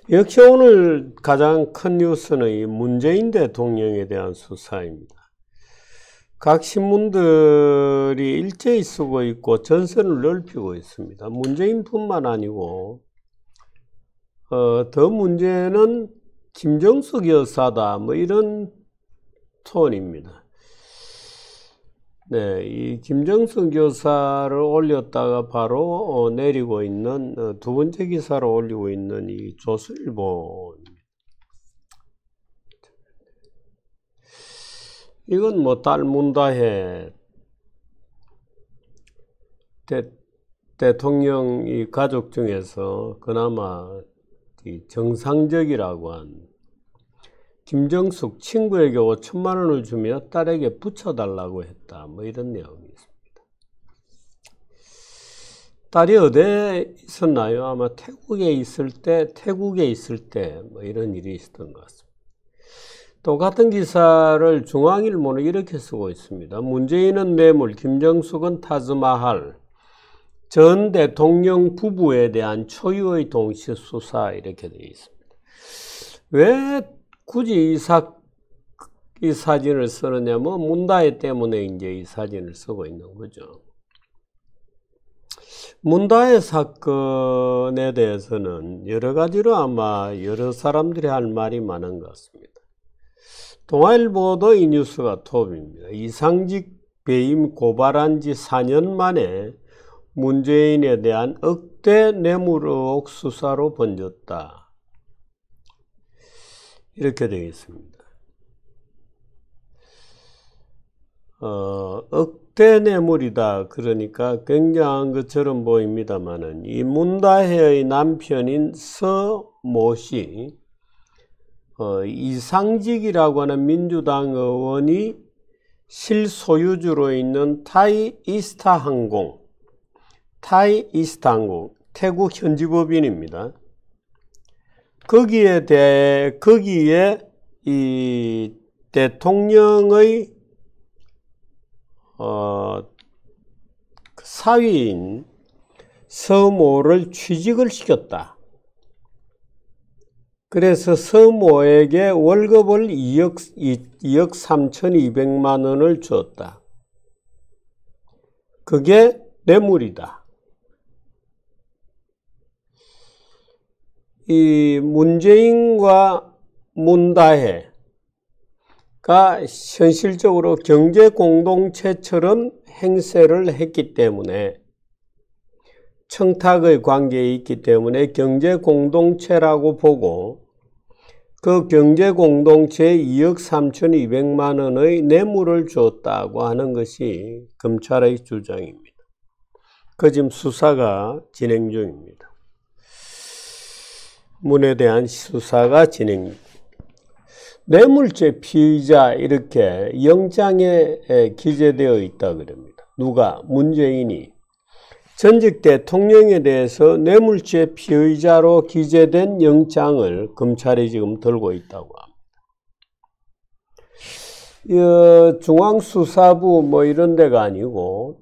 역시 오늘 가장 큰 뉴스는 이 문재인 대통령에 대한 수사입니다. 각 신문들이 일제히 쓰고 있고 전선을 넓히고 있습니다. 문재인뿐만 아니고 더 문제는 김정숙 여사다 뭐 이런 톤입니다. 네, 이 김정숙 여사를 올렸다가 바로 내리고 있는 두 번째 기사를 올리고 있는 이 조선일보입니다. 이건 뭐 딸 문다혜 대통령 이 가족 중에서 그나마 이 정상적이라고 한 김정숙 친구에게 5천만 원을 주며 딸에게 붙여달라고 했다. 뭐 이런 내용이 있습니다. 딸이 어디에 있었나요? 아마 태국에 있을 때 뭐 이런 일이 있었던 것 같습니다. 똑같은 기사를 중앙일보는 이렇게 쓰고 있습니다. 문재인은 뇌물, 김정숙은 타즈마할, 전 대통령 부부에 대한 초유의 동시 수사 이렇게 되어 있습니다. 왜 굳이 이 사진을 쓰느냐면 문다혜 때문에 이제 이 사진을 쓰고 있는 거죠. 문다혜 사건에 대해서는 여러 가지로 아마 여러 사람들이 할 말이 많은 것 같습니다. 동아일보도 이 뉴스가 톱입니다. 이상직 배임 고발한 지 4년 만에 문재인에 대한 억대 뇌물 의혹 수사로 번졌다. 이렇게 되어 있습니다. 억대 뇌물이다. 그러니까 굉장한 것처럼 보입니다만은 이 문다혜의 남편인 서모 씨, 이상직이라고 하는 민주당 의원이 실소유주로 있는 타이이스타항공, 태국 현지법인입니다. 거기에 이 대통령의 사위인 서모를 취직을 시켰다. 그래서 서모에게 월급을 2억 3,200만 원을 줬다. 그게 뇌물이다. 이 문재인과 문다혜가 현실적으로 경제공동체처럼 행세를 했기 때문에 청탁의 관계에 있기 때문에 경제공동체라고 보고 그 경제공동체에 2억 3,200만 원의 뇌물을 줬다고 하는 것이 검찰의 주장입니다. 그 지금 수사가 진행 중입니다. 문에 대한 수사가 진행입니다. 뇌물죄 피의자 이렇게 영장에 기재되어 있다 그럽니다. 누가? 문재인이 전직 대통령에 대해서 뇌물죄 피의자로 기재된 영장을 검찰이 지금 들고 있다고 합니다. 중앙수사부 뭐 이런 데가 아니고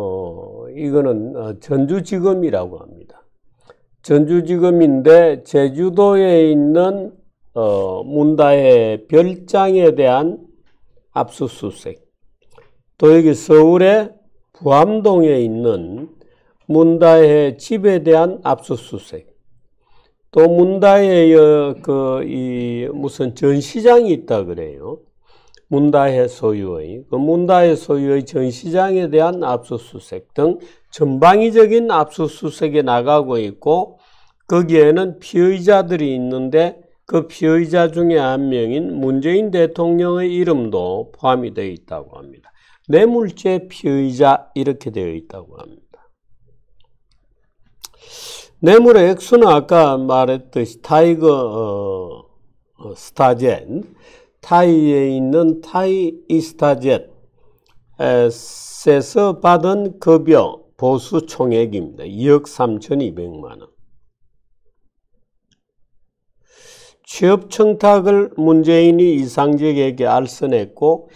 이거는 전주지검이라고 합니다. 전주지검인데 제주도에 있는 문다혜 별장에 대한 압수수색, 또 여기 서울의 부암동에 있는 문다혜 집에 대한 압수수색, 또 문다혜의 무슨 전시장이 있다 그래요. 문다혜 소유의 문다혜 소유의 전시장에 대한 압수수색 등 전방위적인 압수수색에 나가고 있고, 거기에는 피의자들이 있는데 그 피의자 중에 한 명인 문재인 대통령의 이름도 포함이 되어 있다고 합니다. 뇌물죄 피의자 이렇게 되어 있다고 합니다. 뇌물의 액수는 아까 말했듯이 타이거 스타젯, 타이에 있는 타이이스타젯에서 받은 급여 보수 총액입니다. 2억 3,200만 원. 취업 청탁을 문재인이 이상직에게 알선했고,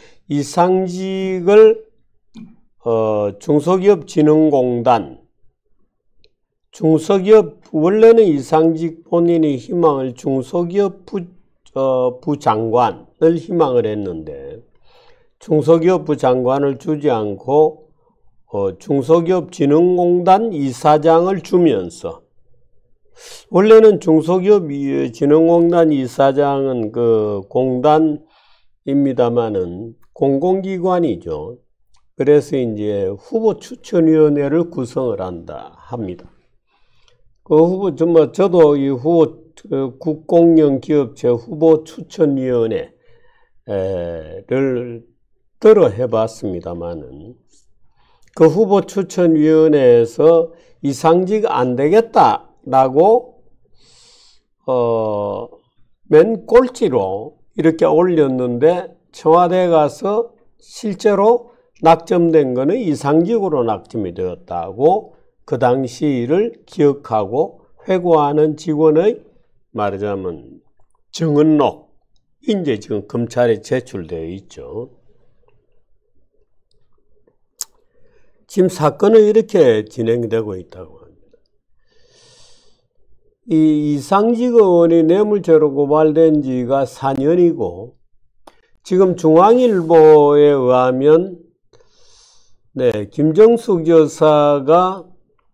이상직을 중소기업진흥공단 중소기업, 원래는 이상직 본인이 희망을 중소기업 부장관을 희망을 했는데 중소기업 부장관을 주지 않고 중소기업진흥공단 이사장을 주면서, 원래는 중소기업진흥공단 이사장은 그 공단입니다마는 공공기관이죠. 그래서 이제 후보추천위원회를 구성을 합니다. 그 후보, 저도 이 국공연기업체 후보추천위원회를 들어 해봤습니다만은, 그 후보추천위원회에서 이상직 안 되겠다라고, 맨 꼴찌로 이렇게 올렸는데, 청와대에 가서 실제로 낙점된 거는 이상직으로 낙점이 되었다고 그 당시를 기억하고 회고하는 직원의 말하자면 증언록, 이제 지금 검찰에 제출되어 있죠. 지금 사건은 이렇게 진행되고 있다고 합니다. 이 이상직 의원이 뇌물죄로 고발된 지가 4년이고, 지금 중앙일보에 의하면 김정숙 여사가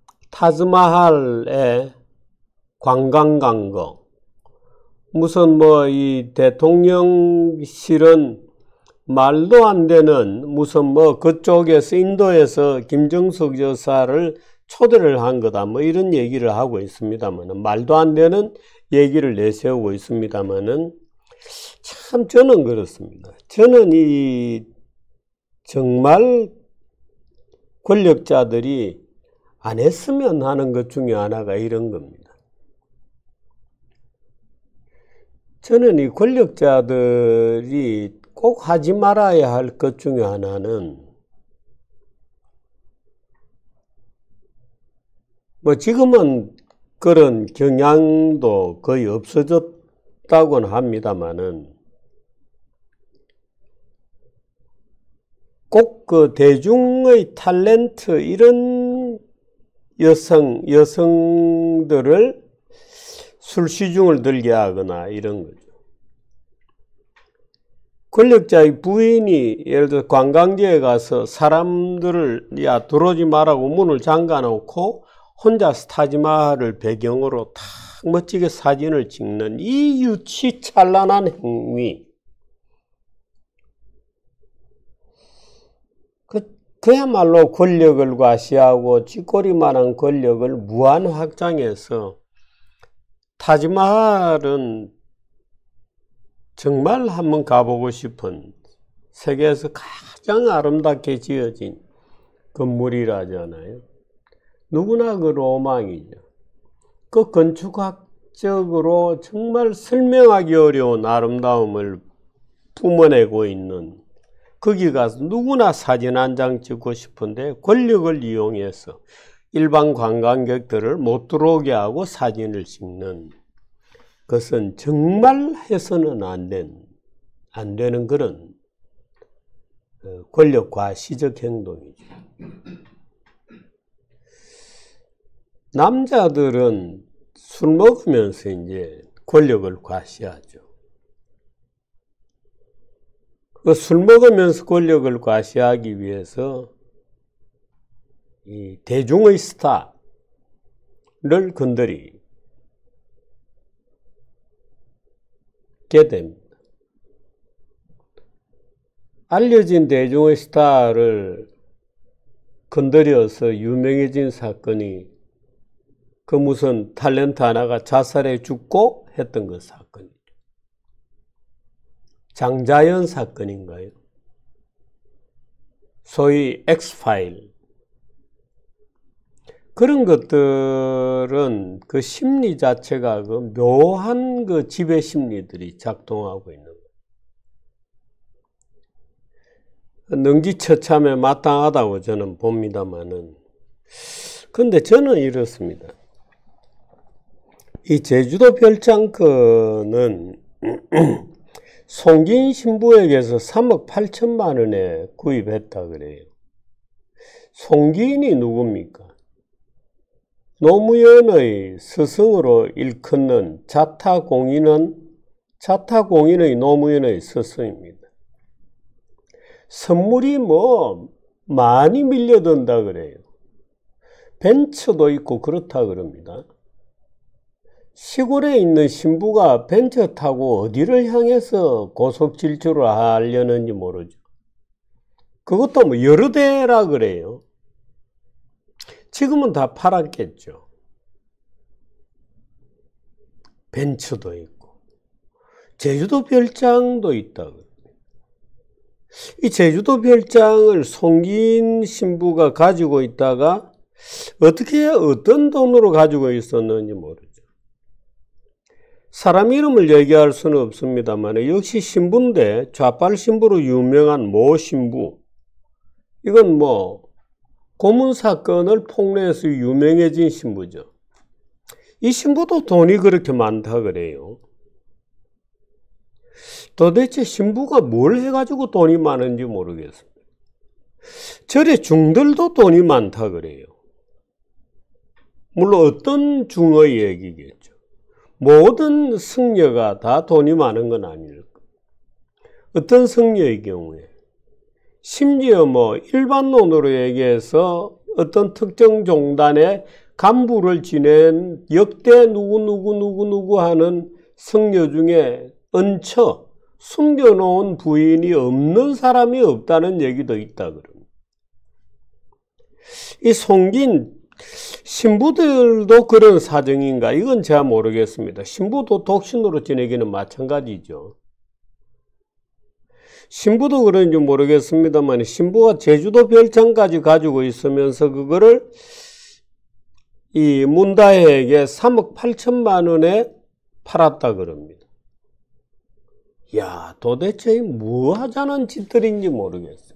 타즈마할에 관광 간 거, 무슨 이 대통령실은 말도 안 되는 무슨 그쪽에서 인도에서 김정숙 여사를 초대를 한 거다 이런 얘기를 하고 있습니다만은, 말도 안 되는 얘기를 내세우고 있습니다만은, 참 저는 그렇습니다. 저는 정말 권력자들이 안 했으면 하는 것 중에 하나가 이런 겁니다. 저는 이 권력자들이 꼭 하지 말아야 할 것 중에 하나는, 지금은 그런 경향도 거의 없어졌다고는 합니다만은, 꼭 그 대중의 탤런트, 이런 여성들을 술시중을 들게 하거나 이런 거죠. 권력자의 부인이 예를 들어 관광지에 가서 사람들을 야 들어오지 말라고 문을 잠가 놓고 혼자서 타지마할을 배경으로 딱 멋지게 사진을 찍는 이 유치찬란한 행위, 그야말로 권력을 과시하고 쥐꼬리만한 권력을 무한 확장해서, 타지마할은 정말 한번 가보고 싶은 세계에서 가장 아름답게 지어진 건물이라잖아요. 누구나 그 로망이죠. 그 건축학적으로 정말 설명하기 어려운 아름다움을 뿜어내고 있는, 거기 가서 누구나 사진 한 장 찍고 싶은데 권력을 이용해서 일반 관광객들을 못 들어오게 하고 사진을 찍는 것은 정말 해서는 안 되는 그런 권력 과시적 행동이죠. 남자들은 술 먹으면서 이제 권력을 과시하죠. 그 술 먹으면서 권력을 과시하기 위해서 이 대중의 스타를 건드리게 됩니다. 알려진 대중의 스타를 건드려서 유명해진 사건이 그 무슨 탤런트 하나가 자살해 죽고 했던 그 사건이죠. 장자연 사건인가요? 소위 엑스파일. 그런 것들은 그 심리 자체가 그 묘한 그 지배 심리들이 작동하고 있는 거예요. 능지처참에 마땅하다고 저는 봅니다만은, 근데 저는 이렇습니다. 이 제주도 별장권은 송기인 신부에게서 3억 8천만 원에 구입했다 그래요. 송기인이 누굽니까? 노무현의 스승으로 일컫는 자타공인의 노무현의 스승입니다. 선물이 많이 밀려든다 그래요. 벤츠도 있고 그렇다 그럽니다. 시골에 있는 신부가 벤츠 타고 어디를 향해서 고속질주를 하려는지 모르죠. 그것도 여러 대라 그래요. 지금은 다 팔았겠죠. 벤츠도 있고 제주도 별장도 있다. 이 제주도 별장을 송긴 신부가 가지고 있다가 어떤 돈으로 가지고 있었는지 모르죠. 사람 이름을 얘기할 수는 없습니다만 역시 신부인데 좌빨 신부로 유명한 모 신부. 이건 고문 사건을 폭로해서 유명해진 신부죠. 이 신부도 돈이 그렇게 많다 그래요. 도대체 신부가 뭘 해가지고 돈이 많은지 모르겠습니다. 절의 중들도 돈이 많다 그래요. 물론 어떤 중의 얘기겠죠. 모든 승려가 다 돈이 많은 건 아닐 거예요. 어떤 승려의 경우에 심지어 일반론으로 얘기해서 어떤 특정 종단의 간부를 지낸 역대 누구 하는 승려 중에 얹혀 숨겨놓은 부인이 없는 사람이 없다는 얘기도 있다 그럽니다. 이 송긴 신부들도 그런 사정인가? 이건 제가 모르겠습니다. 신부도 독신으로 지내기는 마찬가지죠. 신부도 그런지 모르겠습니다만 신부가 제주도 별장까지 가지고 있으면서 그거를 이 문다혜에게 3억 8천만 원에 팔았다 그럽니다. 야, 도대체 뭐 하자는 짓들인지 모르겠어요.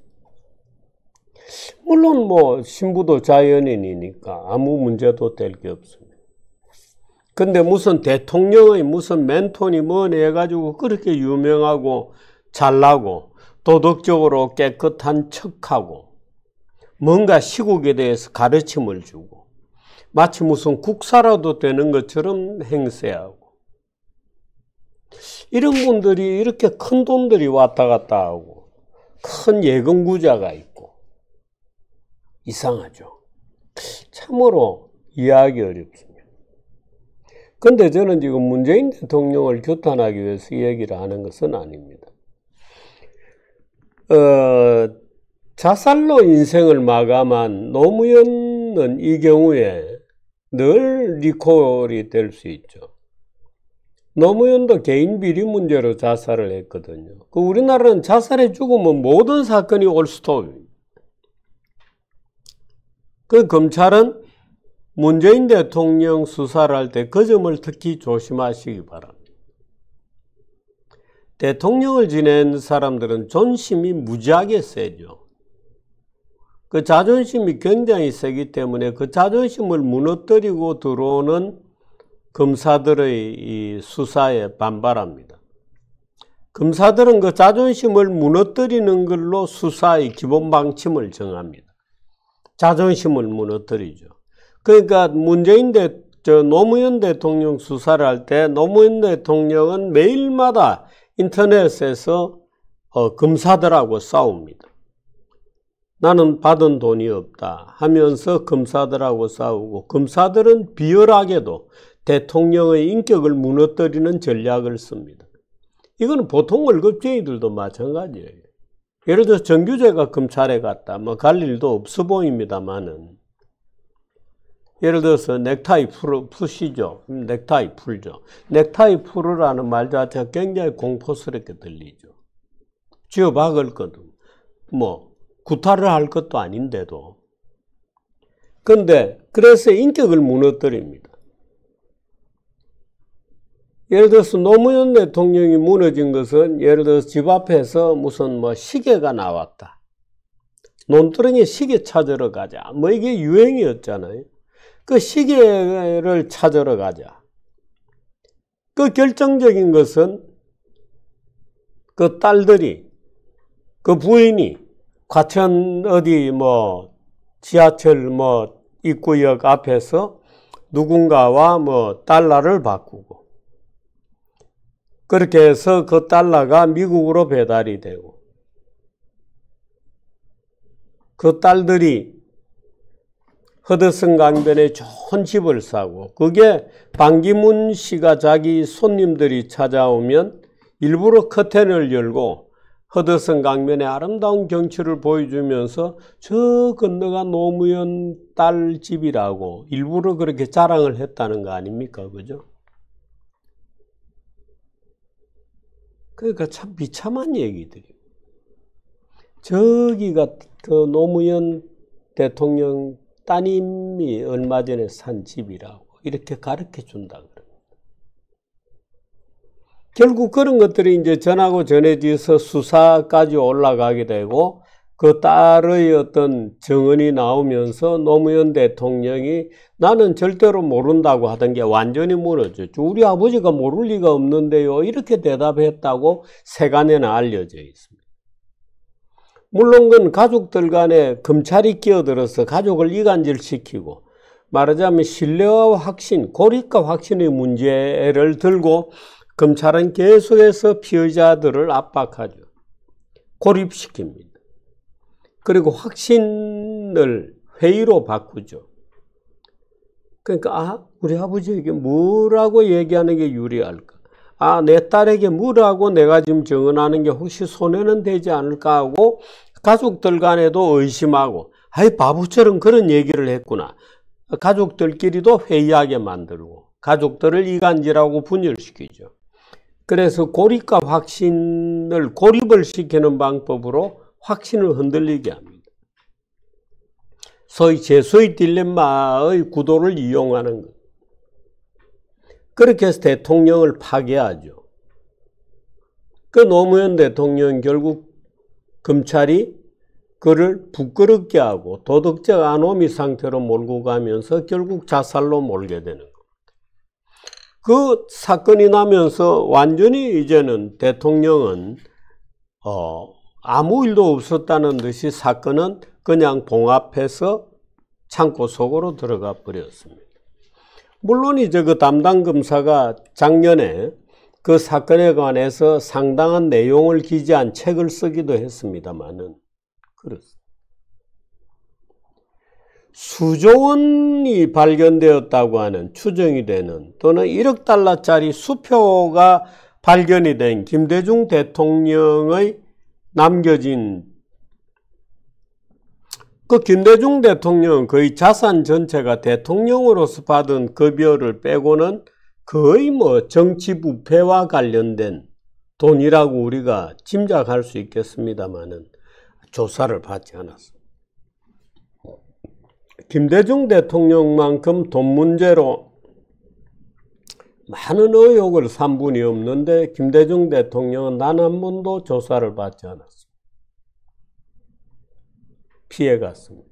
물론 신부도 자연인이니까 아무 문제도 될 게 없습니다. 근데 무슨 대통령의 무슨 맨톤이 뭐니 해가지고 그렇게 유명하고 잘나고 도덕적으로 깨끗한 척하고 뭔가 시국에 대해서 가르침을 주고 마치 무슨 국사라도 되는 것처럼 행세하고 이런 분들이 이렇게 큰 돈들이 왔다 갔다 하고 큰 예금구자가 있고 이상하죠. 참으로 이해하기 어렵습니다. 근데 저는 지금 문재인 대통령을 규탄하기 위해서 이 얘기를 하는 것은 아닙니다. 자살로 인생을 마감한 노무현은 이 경우에 늘 리콜이 될 수 있죠. 노무현도 개인 비리 문제로 자살을 했거든요. 우리나라는 자살해 죽으면 모든 사건이 올스톱입니다. 검찰은 문재인 대통령 수사를 할 때 그 점을 특히 조심하시기 바랍니다. 대통령을 지낸 사람들은 존심이 무지하게 세죠. 그 자존심이 굉장히 세기 때문에 그 자존심을 무너뜨리고 들어오는 검사들의 이 수사에 반발합니다. 검사들은 그 자존심을 무너뜨리는 걸로 수사의 기본 방침을 정합니다. 자존심을 무너뜨리죠. 그러니까 노무현 대통령 수사를 할 때 노무현 대통령은 매일마다 인터넷에서 검사들하고 싸웁니다. 나는 받은 돈이 없다 하면서 검사들하고 싸우고 검사들은 비열하게도 대통령의 인격을 무너뜨리는 전략을 씁니다. 이건 보통 월급쟁이들도 마찬가지예요. 예를 들어서 정규재가 검찰에 갔다. 갈 일도 없어 보입니다만은. 예를 들어서 넥타이 푸시죠. 넥타이 풀죠. 넥타이 풀으라는 말 자체가 굉장히 공포스럽게 들리죠. 쥐어박을 것도, 구타를 할 것도 아닌데도. 근데, 그래서 인격을 무너뜨립니다. 예를 들어서 노무현 대통령이 무너진 것은 예를 들어서 집 앞에서 무슨 시계가 나왔다. 논두렁에 시계 찾으러 가자. 이게 유행이었잖아요. 그 시계를 찾으러 가자. 그 결정적인 것은 그 딸들이, 그 부인이 과천 지하철 입구역 앞에서 누군가와 뭐 달러를 바꾸고 그렇게 해서 그 달러가 미국으로 배달이 되고 그 딸들이 허드슨 강변에 좋은 집을 사고 그게 반기문 씨가 자기 손님들이 찾아오면 일부러 커튼을 열고 허드슨 강변의 아름다운 경치를 보여주면서 저 건너가 노무현 딸 집이라고 일부러 그렇게 자랑을 했다는 거 아닙니까? 그죠? 그러니까 참 비참한 얘기들이에요. 저기가 그 노무현 대통령 따님이 얼마 전에 산 집이라고 이렇게 가르쳐 준다 그럽니다. 결국 그런 것들이 이제 전하고 전해져서 수사까지 올라가게 되고 그 딸의 어떤 증언이 나오면서 노무현 대통령이 나는 절대로 모른다고 하던 게 완전히 무너졌죠. 우리 아버지가 모를 리가 없는데요. 이렇게 대답했다고 세간에는 알려져 있습니다. 물론 그건 가족들 간에 검찰이 끼어들어서 가족을 이간질시키고 말하자면 신뢰와 확신, 고립과 확신의 문제를 들고 검찰은 계속해서 피의자들을 압박하죠. 고립시킵니다. 그리고 확신을 회의로 바꾸죠. 그러니까 우리 아버지에게 뭐라고 얘기하는 게 유리할까? 내 딸에게 뭐라고 내가 지금 증언하는 게 혹시 손해는 되지 않을까 하고 가족들 간에도 의심하고 바보처럼 그런 얘기를 했구나. 가족들끼리도 회의하게 만들고 가족들을 이간질하고 분열시키죠. 그래서 고립과 확신을 고립을 시키는 방법으로 확신을 흔들리게 합니다. 소위 재수의 딜레마의 구도를 이용하는 것. 그렇게 해서 대통령을 파괴하죠. 그 노무현 대통령 결국 검찰이 그를 부끄럽게 하고 도덕적 아노미 상태로 몰고 가면서 결국 자살로 몰게 되는 겁니다. 그 사건이 나면서 완전히 이제는 대통령은 아무 일도 없었다는 듯이 사건은 그냥 봉합해서 창고 속으로 들어가 버렸습니다. 물론 이제 그 담당 검사가 작년에 그 사건에 관해서 상당한 내용을 기재한 책을 쓰기도 했습니다만은 그렇습니다. 수조 원이 발견되었다고 하는 추정이 되는 또는 1억 달러짜리 수표가 발견이 된 김대중 대통령의 남겨진 그 김대중 대통령 거의 자산 전체가 대통령으로서 받은 급여를 빼고는 거의 뭐 정치 부패와 관련된 돈이라고 우리가 짐작할 수 있겠습니다만은 조사를 받지 않았습니다. 김대중 대통령만큼 돈 문제로 많은 의혹을 산 분이 없는데 김대중 대통령은 단 한 번도 조사를 받지 않았습니다. 피해갔습니다.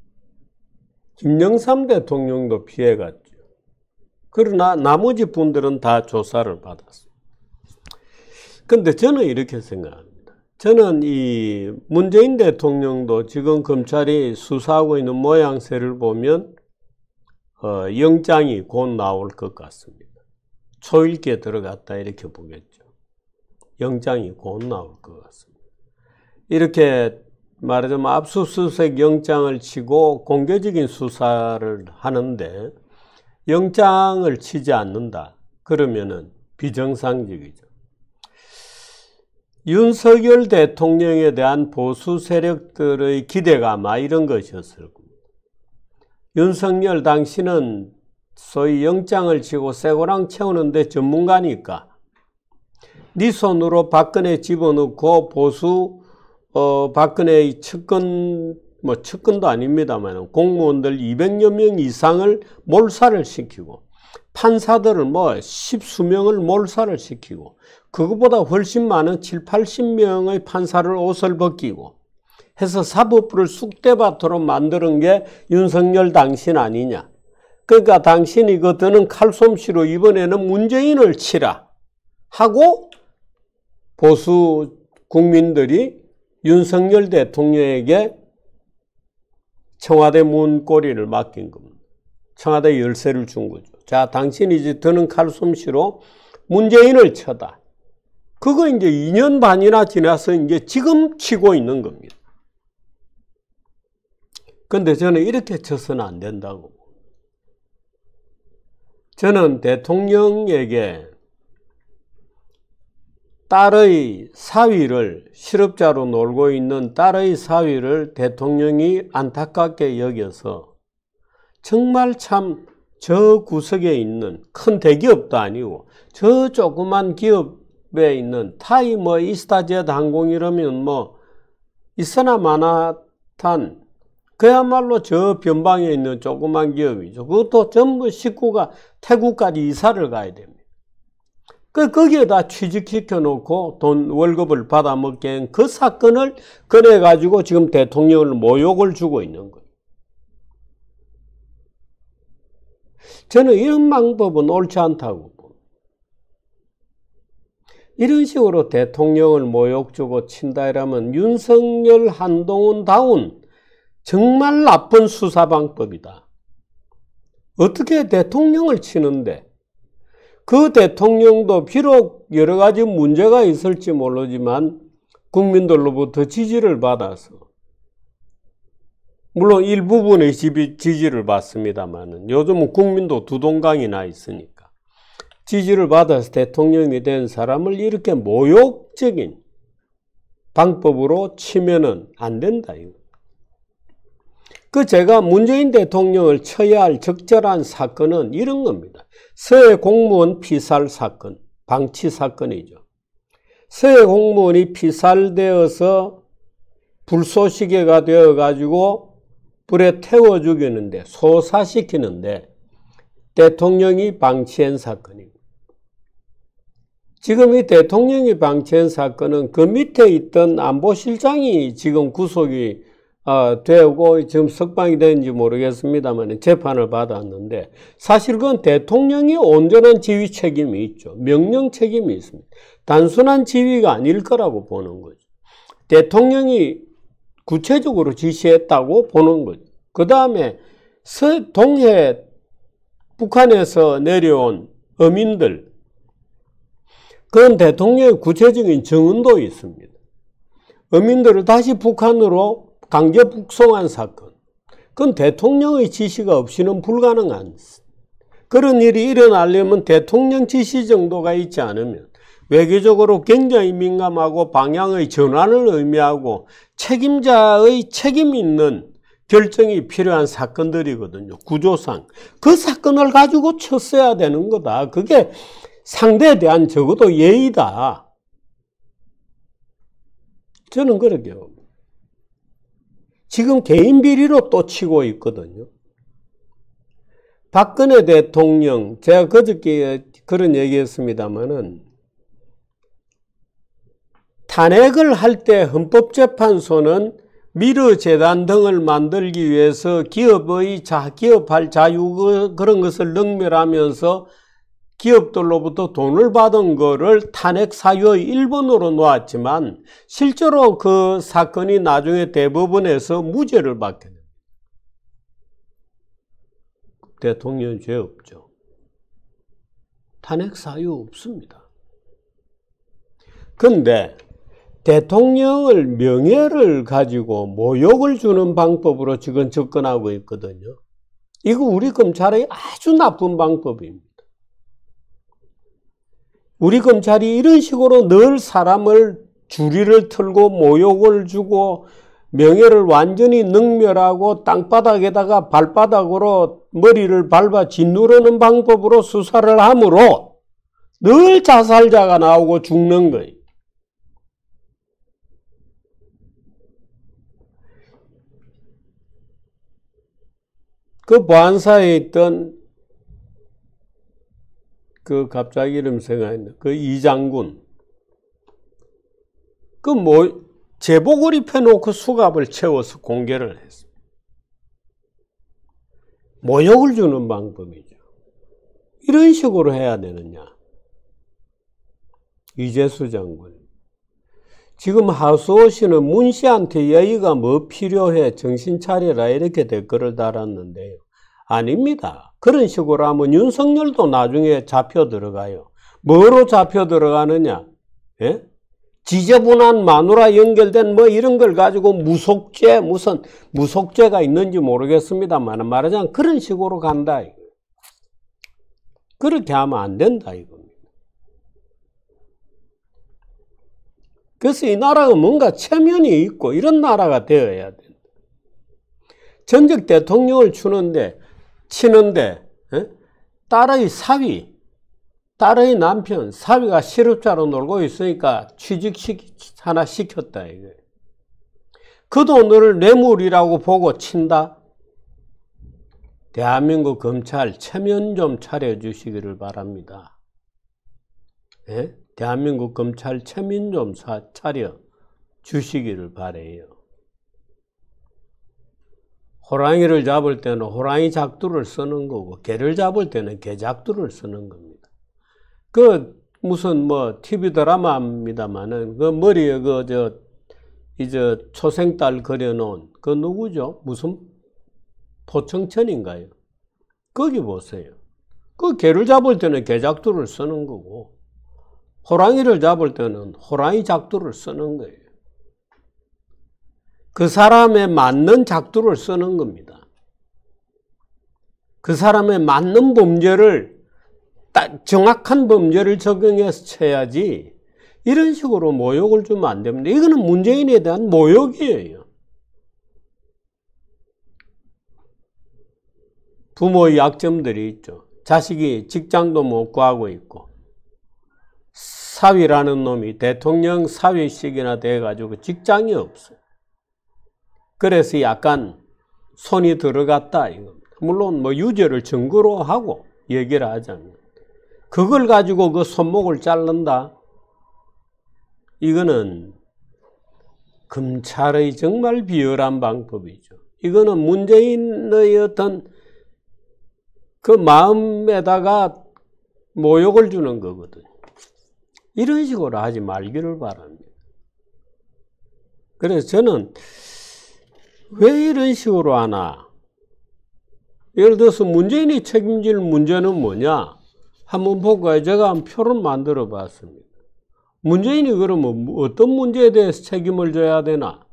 김영삼 대통령도 피해갔죠. 그러나 나머지 분들은 다 조사를 받았습니다. 그런데 저는 이렇게 생각합니다. 저는 이 문재인 대통령도 지금 검찰이 수사하고 있는 모양새를 보면 영장이 곧 나올 것 같습니다. 초일기에 들어갔다 이렇게 보겠죠. 영장이 곧 나올 것 같습니다. 이렇게 말하자면 압수수색 영장을 치고 공개적인 수사를 하는데 영장을 치지 않는다. 그러면은 비정상적이죠. 윤석열 대통령에 대한 보수 세력들의 기대가 아마 이런 것이었을 겁니다. 윤석열 당신은 소위 영장을 치고 쇠고랑 채우는데 전문가니까 네 손으로 박근혜 집어넣고 보수 박근혜의 측근도 아닙니다만 공무원들 200여 명 이상을 몰살을 시키고 판사들을 십수명을 몰살을 시키고 그것보다 훨씬 많은 7, 80명의 판사를 옷을 벗기고 해서 사법부를 쑥대밭으로 만드는 게 윤석열 당신 아니냐. 그러니까 당신이 그 드는 칼솜씨로 이번에는 문재인을 치라 하고 보수 국민들이 윤석열 대통령에게 청와대 문고리를 맡긴 겁니다. 청와대 열쇠를 준 거죠. 자, 당신이 이제 드는 칼솜씨로 문재인을 쳐다. 그거 이제 2년 반이나 지나서 이제 지금 치고 있는 겁니다. 근데 저는 이렇게 쳐서는 안 된다고. 저는 대통령에게 딸의 사위를, 실업자로 놀고 있는 딸의 사위를 대통령이 안타깝게 여겨서 정말 참 저 구석에 있는 큰 대기업도 아니고 저 조그만 기업에 있는 타이 뭐 이스타젯 항공 이러면 뭐 있으나 마나탄 그야말로 저 변방에 있는 조그만 기업이죠. 그것도 전부 식구가 태국까지 이사를 가야 됩니다. 거기에다 취직시켜 놓고 돈 월급을 받아 먹게 한 그 사건을 꺼내가지고 지금 대통령을 모욕을 주고 있는 거예요. 저는 이런 방법은 옳지 않다고 봅니다. 이런 식으로 대통령을 모욕 주고 친다 이러면 윤석열 한동훈다운 정말 나쁜 수사 방법이다. 어떻게 대통령을 치는데 그 대통령도 비록 여러 가지 문제가 있을지 모르지만 국민들로부터 지지를 받아서 물론 일부분의 지지를 받습니다만 요즘은 국민도 두 동강이 나 있으니까 지지를 받아서 대통령이 된 사람을 이렇게 모욕적인 방법으로 치면은 안 된다. 제가 문재인 대통령을 쳐야 할 적절한 사건은 이런 겁니다. 서해 공무원 피살 사건, 방치 사건이죠. 서해 공무원이 피살되어서 불쏘시개가 되어가지고 불에 태워 죽이는데, 소사시키는데 대통령이 방치한 사건입니다. 지금 이 대통령이 방치한 사건은 그 밑에 있던 안보실장이 지금 구속이 되고 지금 석방이 되는지 모르겠습니다만 재판을 받았는데 사실 그건 대통령이 온전한 지휘 책임이 있죠. 명령 책임이 있습니다. 단순한 지휘가 아닐 거라고 보는 거죠. 대통령이 구체적으로 지시했다고 보는 거죠. 그 다음에 동해 북한에서 내려온 어민들, 그건 대통령의 구체적인 정언도 있습니다. 어민들을 다시 북한으로 강제 북송한 사건. 그건 대통령의 지시가 없이는 불가능한 그런 일이 일어나려면 대통령 지시 정도가 있지 않으면 외교적으로 굉장히 민감하고 방향의 전환을 의미하고 책임자의 책임 있는 결정이 필요한 사건들이거든요. 구조상. 그 사건을 가지고 쳤어야 되는 거다. 그게 상대에 대한 적어도 예의다. 저는 그렇게 봅니다. 지금 개인 비리로 또 치고 있거든요. 박근혜 대통령, 제가 그저께 그런 얘기했습니다마는 탄핵을 할 때 헌법재판소는 미르재단 등을 만들기 위해서 기업할 자유 그런 것을 능멸하면서 기업들로부터 돈을 받은 거를 탄핵 사유의 1번으로 놓았지만 실제로 그 사건이 나중에 대법원에서 무죄를 받게 됩니다. 대통령 죄 없죠. 탄핵 사유 없습니다. 그런데 대통령을 명예를 가지고 모욕을 주는 방법으로 지금 접근하고 있거든요. 이거 우리 검찰의 아주 나쁜 방법입니다. 우리 검찰이 이런 식으로 늘 사람을 주리를 틀고 모욕을 주고 명예를 완전히 능멸하고 땅바닥에다가 발바닥으로 머리를 밟아 짓누르는 방법으로 수사를 하므로 늘 자살자가 나오고 죽는 거예요. 그 보안사에 있던 그 갑자기 이름 생각했네. 그 이장군. 제복을 입혀놓고 수갑을 채워서 공개를 했습니다. 모욕을 주는 방법이죠. 이런 식으로 해야 되느냐. 이재수 장군. 지금 하수호 씨는 문 씨한테 여의가 뭐 필요해 정신 차려라 이렇게 댓글을 달았는데요. 아닙니다. 그런 식으로 하면 윤석열도 나중에 잡혀 들어가요. 뭐로 잡혀 들어가느냐? 예? 지저분한 마누라 연결된 뭐 이런 걸 가지고 무속죄, 무슨 무속죄가 있는지 모르겠습니다만 말하자면 그런 식으로 간다. 그렇게 하면 안 된다 이겁니다. 그래서 이 나라가 뭔가 체면이 있고 이런 나라가 되어야 된다. 전직 대통령을 치는데 딸의 사위, 딸의 남편, 사위가 실업자로 놀고 있으니까 하나 시켰다 이거예요. 그 돈을 뇌물이라고 보고 친다? 대한민국 검찰 체면 좀 차려주시기를 바랍니다. 예? 대한민국 검찰 체면 좀 차려주시기를 바라요. 호랑이를 잡을 때는 호랑이 작두를 쓰는 거고 개를 잡을 때는 개 작두를 쓰는 겁니다. 그 무슨 뭐 TV 드라마입니다만은 그 머리에 이제 초생딸 그려놓은 그 누구죠? 무슨 포청천인가요? 거기 보세요. 그 개를 잡을 때는 개 작두를 쓰는 거고 호랑이를 잡을 때는 호랑이 작두를 쓰는 거예요. 그 사람에 맞는 작두를 쓰는 겁니다. 그 사람에 맞는 범죄를 정확한 범죄를 적용해서 쳐야지 이런 식으로 모욕을 주면 안 됩니다. 이거는 문재인에 대한 모욕이에요. 부모의 약점들이 있죠. 자식이 직장도 못 구하고 있고 사위라는 놈이 대통령 사위씩이나 돼가지고 직장이 없어요. 그래서 약간 손이 들어갔다 이겁니다. 물론 뭐 유죄를 증거로 하고 얘기를 하자면 그걸 가지고 그 손목을 자른다. 이거는 검찰의 정말 비열한 방법이죠. 이거는 문재인의 어떤 그 마음에다가 모욕을 주는 거거든요. 이런 식으로 하지 말기를 바랍니다. 그래서 저는 왜 이런 식으로 하나? 예를 들어서 문재인이 책임질 문제는 뭐냐? 한번 볼까요? 제가 한 표를 만들어 봤습니다. 문재인이 그러면 어떤 문제에 대해서 책임을 져야 되나?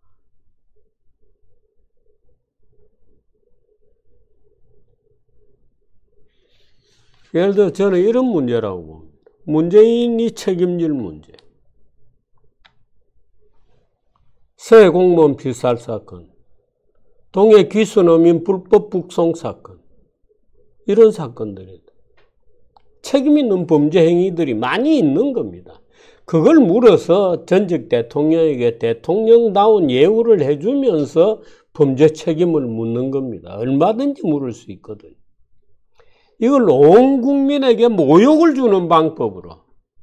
예를 들어 저는 이런 문제라고 봅니다. 문재인이 책임질 문제. 새 공무원 필살 사건, 동해 귀순어민 불법 북송 사건, 이런 사건들이다. 책임 있는 범죄 행위들이 많이 있는 겁니다. 그걸 물어서 전직 대통령에게 대통령다운 예우를 해주면서 범죄 책임을 묻는 겁니다. 얼마든지 물을 수 있거든요. 이걸 온 국민에게 모욕을 주는 방법으로.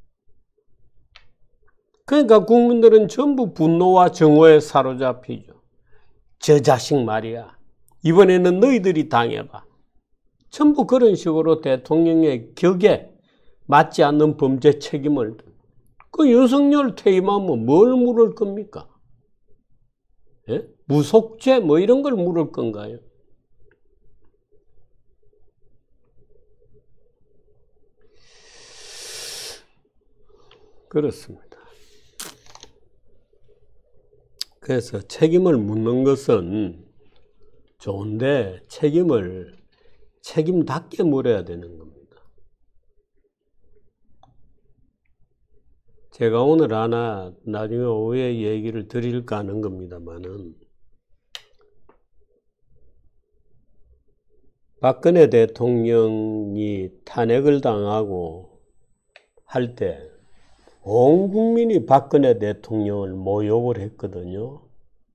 그러니까 국민들은 전부 분노와 정오에 사로잡히죠. 저 자식 말이야. 이번에는 너희들이 당해봐. 전부 그런 식으로 대통령의 격에 맞지 않는 범죄 책임을. 그 윤석열 퇴임하면 뭘 물을 겁니까? 예? 무속죄 뭐 이런 걸 물을 건가요? 그렇습니다. 그래서 책임을 묻는 것은 좋은데 책임답게 물어야 되는 겁니다. 제가 오늘 하나 나중에 오후에 얘기를 드릴까 하는 겁니다만은 박근혜 대통령이 탄핵을 당하고 할 때 온 국민이 박근혜 대통령을 모욕을 했거든요.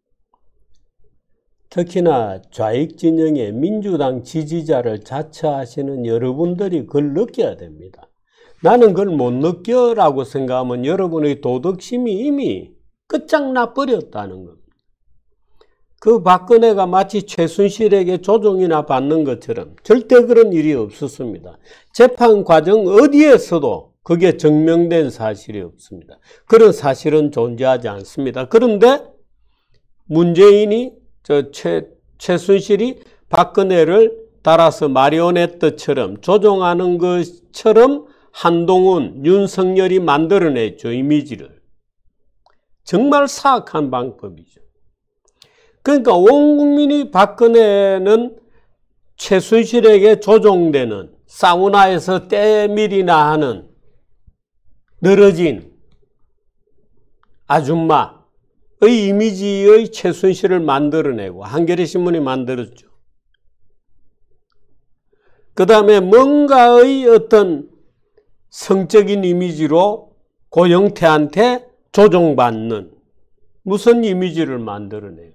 특히나 좌익 진영의 민주당 지지자를 자처하시는 여러분들이 그걸 느껴야 됩니다. 나는 그걸 못 느껴라고 생각하면 여러분의 도덕심이 이미 끝장나 버렸다는 겁니다. 그 박근혜가 마치 최순실에게 조종이나 받는 것처럼 절대 그런 일이 없었습니다. 재판 과정 어디에서도 그게 증명된 사실이 없습니다. 그런 사실은 존재하지 않습니다. 그런데 문재인이 최순실이 박근혜를 달아서 마리오네트처럼 조종하는 것처럼 한동훈, 윤석열이 만들어냈죠, 이미지를. 정말 사악한 방법이죠. 그러니까 온 국민이 박근혜는 최순실에게 조종되는, 사우나에서 때밀이나 하는 늘어진 아줌마의 이미지의 최순실을 만들어내고 한겨레신문이 만들었죠. 그 다음에 뭔가의 어떤 성적인 이미지로 고영태한테 조종받는 무슨 이미지를 만들어내요.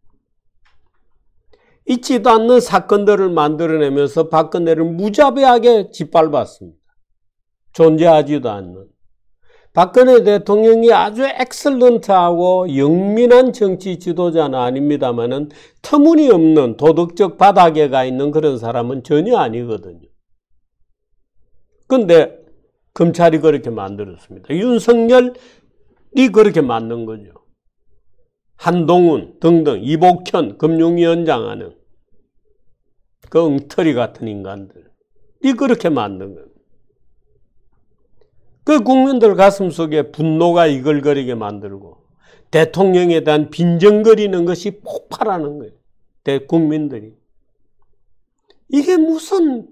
있지도 않는 사건들을 만들어내면서 박근혜를 무자비하게 짓밟았습니다. 존재하지도 않는. 박근혜 대통령이 아주 엑셀런트하고 영민한 정치 지도자는 아닙니다만은 터무니없는 도덕적 바닥에 가 있는 그런 사람은 전혀 아니거든요. 그런데 검찰이 그렇게 만들었습니다. 윤석열이 그렇게 만든 거죠. 한동훈 등등 이복현 금융위원장 하는 그 엉터리 같은 인간들이 그렇게 만든 겁니다. 그 국민들 가슴속에 분노가 이글거리게 만들고 대통령에 대한 빈정거리는 것이 폭발하는 거예요. 국민들이. 이게 무슨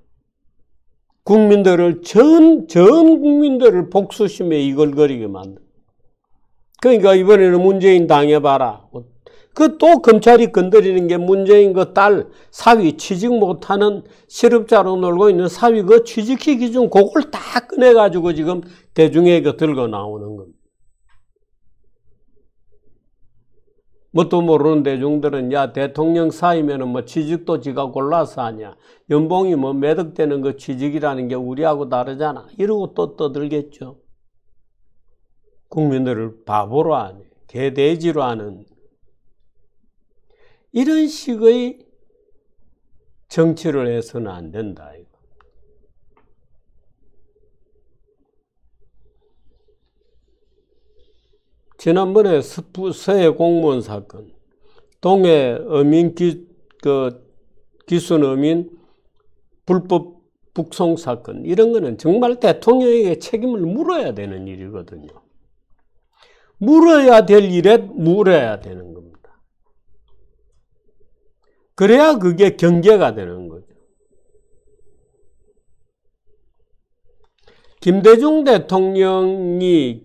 국민들을 전 국민들을 복수심에 이글거리게 만든. 그러니까 이번에는 문재인 당해봐라. 그 또 검찰이 건드리는 게 문재인 그 딸 사위 취직 못하는 실업자로 놀고 있는 사위 그 취직시 기준 그걸 다 꺼내가지고 지금 대중에게 들고 나오는 겁니다. 뭣도 모르는 대중들은 야 대통령 사위면은 뭐 취직도 지가 골라서 하냐. 연봉이 뭐 매덕되는 그 취직이라는 게 우리하고 다르잖아. 이러고 또 떠들겠죠. 국민들을 바보로 하네. 개돼지로 하는. 이런 식의 정치를 해서는 안 된다. 이거. 지난번에 서해 공무원 사건, 동해 어민 기순 어민 불법 북송 사건, 이런 거는 정말 대통령에게 책임을 물어야 되는 일이거든요. 물어야 될 일에 물어야 되는 겁니다. 그래야 그게 경계가 되는 거죠. 김대중 대통령이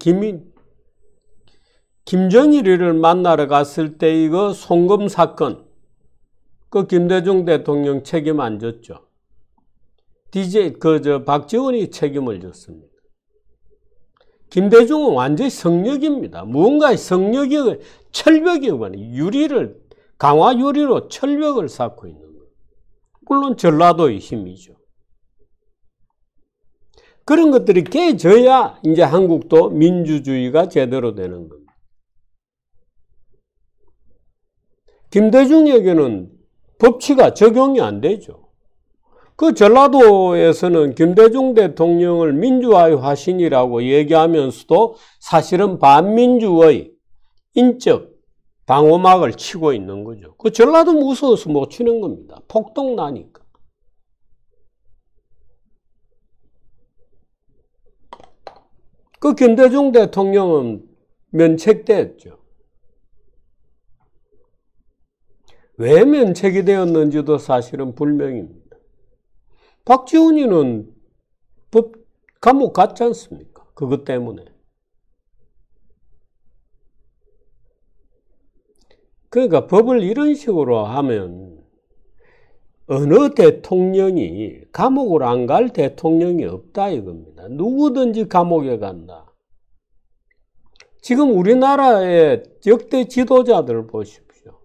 김정일이를 만나러 갔을 때 이거 송금 사건, 그 김대중 대통령 책임 안 졌죠. 박지원이 책임을 졌습니다. 김대중은 완전히 성역입니다. 무언가의 성역이 철벽이거든요. 유리를 강화 유리로 철벽을 쌓고 있는 거예요. 물론 전라도의 힘이죠. 그런 것들이 깨져야 이제 한국도 민주주의가 제대로 되는 겁니다. 김대중에게는 법치가 적용이 안 되죠. 그 전라도에서는 김대중 대통령을 민주화의 화신이라고 얘기하면서도 사실은 반민주의 인적 방어막을 치고 있는 거죠. 그 전라도 무서워서 못 치는 겁니다. 폭동 나니까. 그 김대중 대통령은 면책됐죠. 왜 면책이 되었는지도 사실은 불명입니다. 박지원이는 감옥 갔지 않습니까? 그것 때문에. 그러니까 법을 이런 식으로 하면 어느 대통령이 감옥을 안 갈 대통령이 없다 이겁니다. 누구든지 감옥에 간다. 지금 우리나라의 역대 지도자들 보십시오.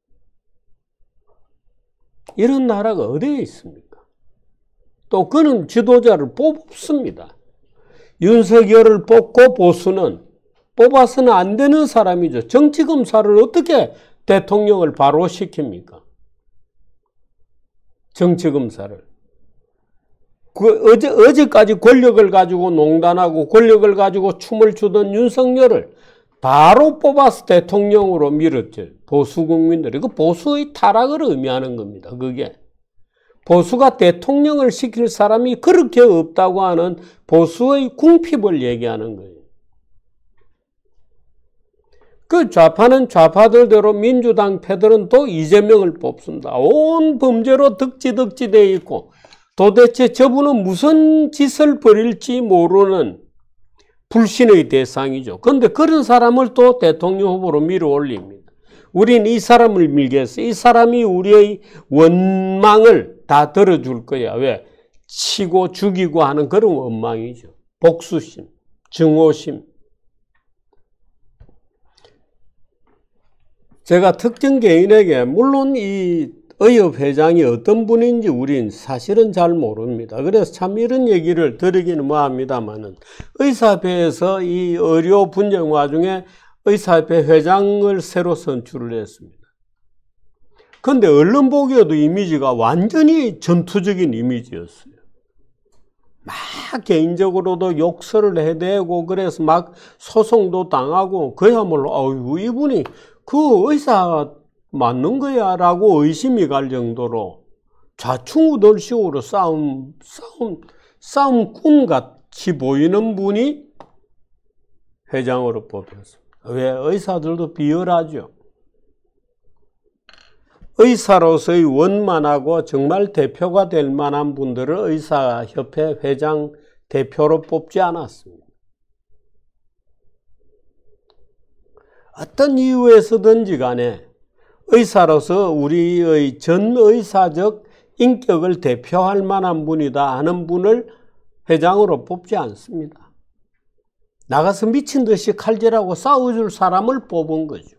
이런 나라가 어디에 있습니까? 또 그는 지도자를 뽑습니다. 윤석열을 뽑고 보수는 뽑아서는 안 되는 사람이죠. 정치검사를 어떻게 대통령을 바로 시킵니까? 정치검사를. 어제까지 권력을 가지고 농단하고 권력을 가지고 춤을 추던 윤석열을 바로 뽑아서 대통령으로 밀었죠. 보수 국민들이. 그 보수의 타락을 의미하는 겁니다. 그게. 보수가 대통령을 시킬 사람이 그렇게 없다고 하는 보수의 궁핍을 얘기하는 거예요. 그 좌파는 좌파들대로 민주당 패들은 또 이재명을 뽑습니다. 온 범죄로 덕지덕지 되어 있고 도대체 저분은 무슨 짓을 벌일지 모르는 불신의 대상이죠. 그런데 그런 사람을 또 대통령 후보로 밀어 올립니다. 우린 이 사람을 밀겠어. 이 사람이 우리의 원망을 다 들어줄 거야. 왜? 치고 죽이고 하는 그런 원망이죠. 복수심, 증오심. 제가 특정 개인에게 물론 이 의협 회장이 어떤 분인지 우린 사실은 잘 모릅니다. 그래서 참 이런 얘기를 드리기는 뭐합니다만은 의사협회에서 이 의료 분쟁 와중에 의사협회 회장을 새로 선출을 했습니다. 그런데 언론 보기에도 이미지가 완전히 전투적인 이미지였어요. 막 개인적으로도 욕설을 해대고 그래서 막 소송도 당하고 그야말로 어이구 이분이 그 의사 맞는 거야 라고 의심이 갈 정도로 좌충우돌식으로 싸움꾼 같이 보이는 분이 회장으로 뽑혔습니다. 왜? 의사들도 비열하죠. 의사로서의 원만하고 정말 대표가 될 만한 분들을 의사협회 회장 대표로 뽑지 않았습니다. 어떤 이유에서든지 간에 의사로서 우리의 전 의사적 인격을 대표할 만한 분이다 하는 분을 회장으로 뽑지 않습니다. 나가서 미친 듯이 칼질하고 싸워줄 사람을 뽑은 거죠.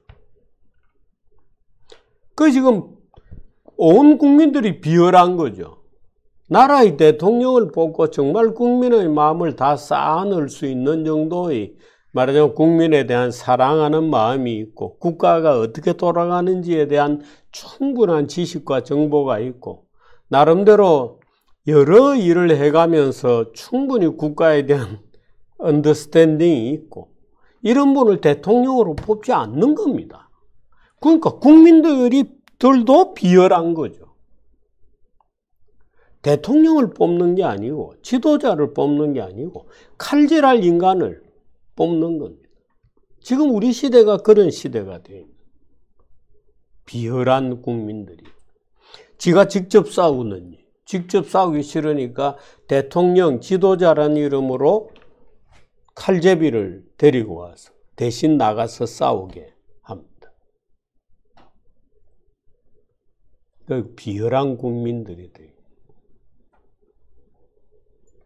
그 지금 온 국민들이 비열한 거죠. 나라의 대통령을 뽑고 정말 국민의 마음을 다 쌓아넣을 수 있는 정도의 말하자면 국민에 대한 사랑하는 마음이 있고 국가가 어떻게 돌아가는지에 대한 충분한 지식과 정보가 있고 나름대로 여러 일을 해가면서 충분히 국가에 대한 언더스탠딩이 있고 이런 분을 대통령으로 뽑지 않는 겁니다. 그러니까 국민들도 비열한 거죠. 대통령을 뽑는 게 아니고 지도자를 뽑는 게 아니고 칼질할 인간을 뽑는 겁니다. 지금 우리 시대가 그런 시대가 됩니다. 비열한 국민들이 지가 직접 싸우느니 직접 싸우기 싫으니까 대통령 지도자라는 이름으로 칼제비를 데리고 와서 대신 나가서 싸우게 합니다. 그 비열한 국민들이 돼요.